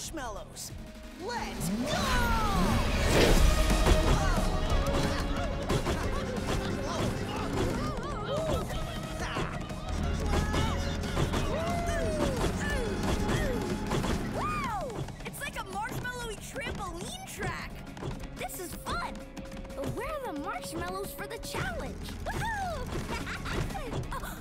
marshmallows. Let's go! Wow! It's like a marshmallowy trampoline track. This is fun. But where are the marshmallows for the challenge? Woohoo!